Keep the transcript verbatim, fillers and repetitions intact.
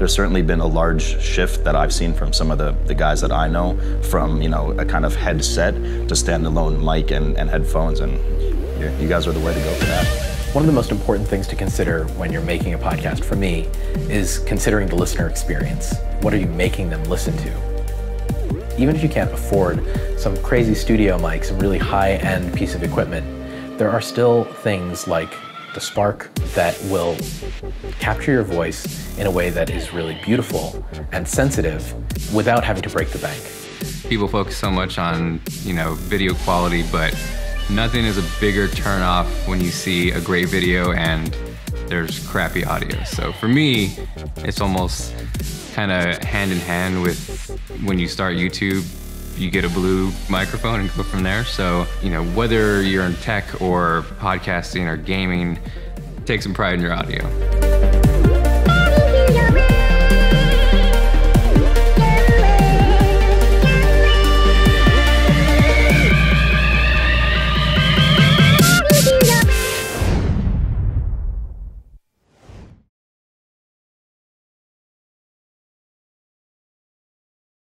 there's certainly been a large shift that I've seen from some of the, the guys that I know, from, you know, a kind of headset to standalone mic and, and headphones, and you, you guys are the way to go for that. One of the most important things to consider when you're making a podcast, for me, is considering the listener experience. What are you making them listen to? Even if you can't afford some crazy studio mic, some really high-end piece of equipment, there are still things like the Spark that will capture your voice in a way that is really beautiful and sensitive without having to break the bank. People focus so much on, you know, video quality, but nothing is a bigger turnoff when you see a great video and there's crappy audio. So for me, it's almost kind of hand in hand with when you start YouTube, you get a blue microphone and go from there. So, you know, whether you're in tech or podcasting or gaming, take some pride in your audio.